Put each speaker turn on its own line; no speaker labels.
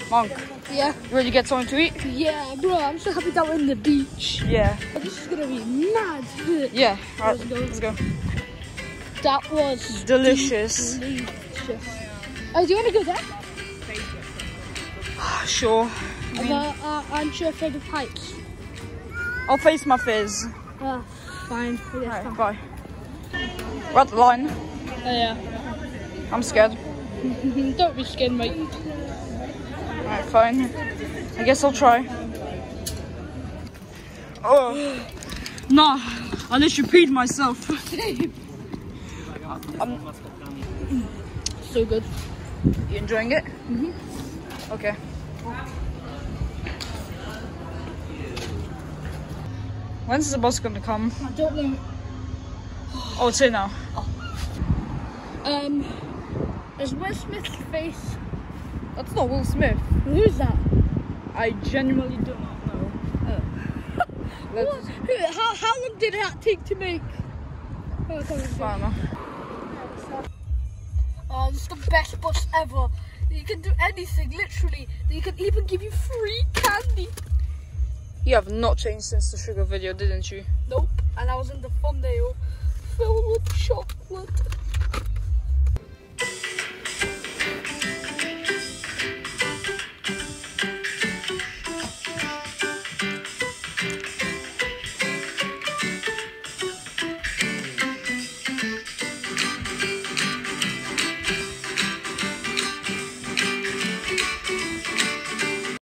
Monk,
Yeah.
you ready to get something to eat?
Yeah, bro, I'm so happy that we're in the beach.
Yeah.
This is gonna be mad.
Yeah, alright,
Let's go.
let's go.
That was
Delicious.
delicious. Oh, do you want to go there?
Sure.
Aren't you afraid of heights?
I'll face my fears.
Fine. Yeah,
Alright, bye. We're at the line.
Oh, yeah.
I'm scared.
Don't be scared, mate.
Alright, fine. I guess I'll try. Oh. Nah, I literally peed myself.
So good.
You enjoying it?
Mm-hmm.
Okay. When's the bus gonna come?
I don't know.
Oh, it's here now.
Is Will Smith's face?
That's not Will Smith.
Who's that?
I genuinely do not know.
How long did that take to make? Oh, come on,
I don't know.
Oh, this is the best bus ever. You can do anything, literally. They can even give you free candy.
You have not changed since the sugar video, didn't you?
Nope. And I was in the thumbnail filled with chocolate.